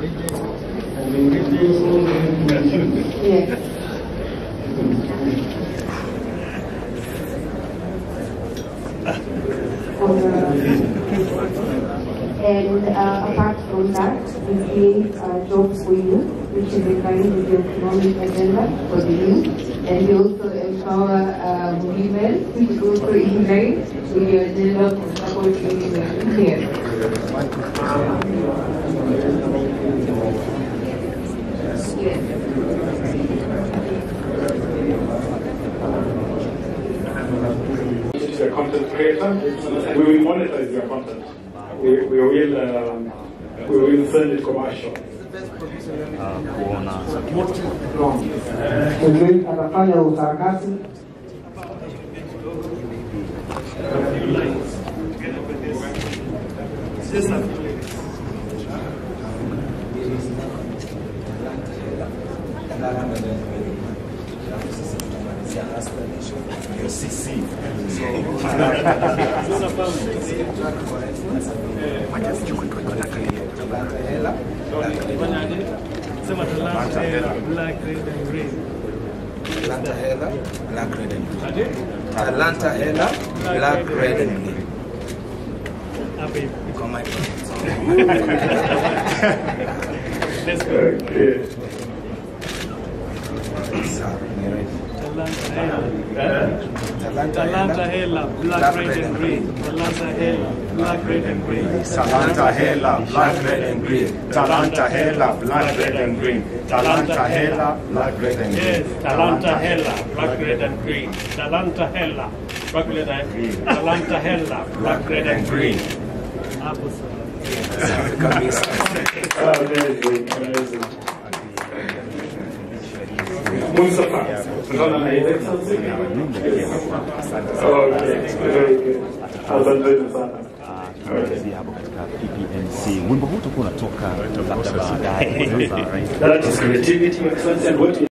Yes. And apart from that, we create jobs for youth, which is in line with the economic agenda for the youth. And we also empower women, which is also in line with the agenda for supporting women here. Yes. You're a content creator, we will monetize your content. We will send it commercial. Anafanya usarakasi Talanta Hela, Black, Red and Green. Talanta Hela, Black, Red and Green. Talanta Hela, Black, Red and Green. Become my friend. Let's go. Talanta Hela, Black, Red and Green. Talanta Hela, Black, Red and Green. Talanta Hela, Black, Red and Green. Talanta Hela, Black, Red and Green. Talanta Hela, Black, Red and Green. Yes, Talanta Hela, Black, Red and Green. Talanta Hela, Black, Red and Green. Talanta Hela, Black, Red and Green. Amazing. Mustafa, okay, very good. Asante sana. Hapo katika PPNC. Wimbo huu utakuwa unatoka labda baadaye. That is creativity, excellence, and what